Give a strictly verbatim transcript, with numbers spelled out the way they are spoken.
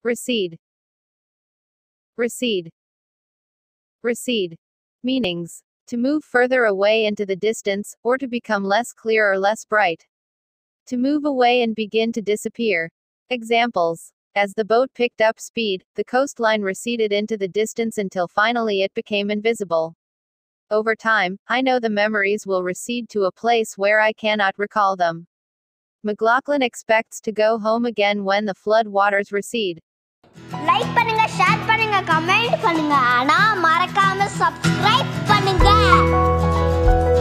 Recede. Recede. Recede. Meanings: to move further away into the distance, or to become less clear or less bright. To move away and begin to disappear. Examples: as the boat picked up speed, the coastline receded into the distance until finally it became invisible. Over time, I know the memories will recede to a place where I cannot recall them. McLaughlin expects to go home again when the flood waters recede. Like பண்ணுங்க, share பண்ணுங்க, comment பண்ணுங்க, ஆனா மறக்காம subscribe பண்ணுங்க.